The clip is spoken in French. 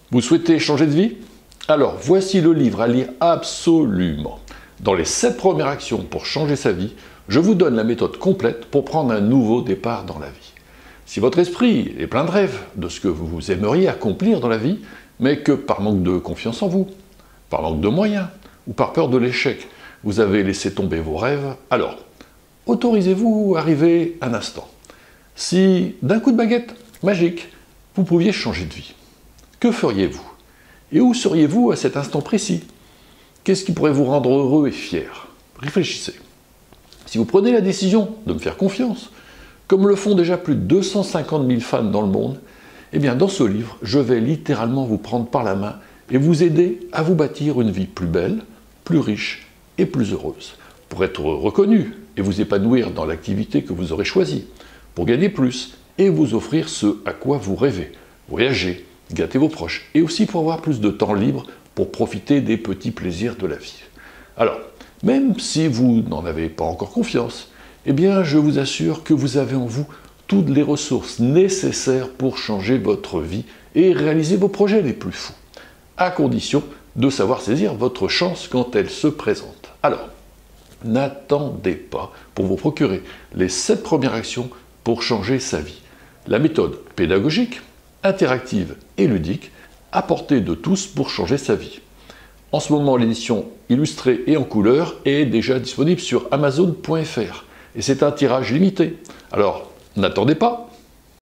Vous souhaitez changer de vie? Alors, voici le livre à lire absolument. Dans les 7 premières actions pour changer sa vie, je vous donne la méthode complète pour prendre un nouveau départ dans la vie. Si votre esprit est plein de rêves, de ce que vous aimeriez accomplir dans la vie, mais que par manque de confiance en vous, par manque de moyens, ou par peur de l'échec, vous avez laissé tomber vos rêves, alors, autorisez-vous à rêver un instant. Si, d'un coup de baguette magique, vous pouviez changer de vie, que feriez-vous? Et où seriez-vous à cet instant précis? Qu'est-ce qui pourrait vous rendre heureux et fier? Réfléchissez. Si vous prenez la décision de me faire confiance, comme le font déjà plus de 250 000 fans dans le monde, eh bien dans ce livre, je vais littéralement vous prendre par la main et vous aider à vous bâtir une vie plus belle, plus riche et plus heureuse, pour être reconnu et vous épanouir dans l'activité que vous aurez choisie, pour gagner plus et vous offrir ce à quoi vous rêvez, voyager, gâter vos proches, et aussi pour avoir plus de temps libre pour profiter des petits plaisirs de la vie. Alors, même si vous n'en avez pas encore confiance, eh bien je vous assure que vous avez en vous toutes les ressources nécessaires pour changer votre vie et réaliser vos projets les plus fous, à condition de savoir saisir votre chance quand elle se présente. Alors, n'attendez pas pour vous procurer les 7 premières actions pour changer sa vie. La méthode pédagogique, interactive et ludique, à portée de tous pour changer sa vie. En ce moment, l'édition illustrée et en couleur est déjà disponible sur Amazon.fr et c'est un tirage limité. Alors, n'attendez pas,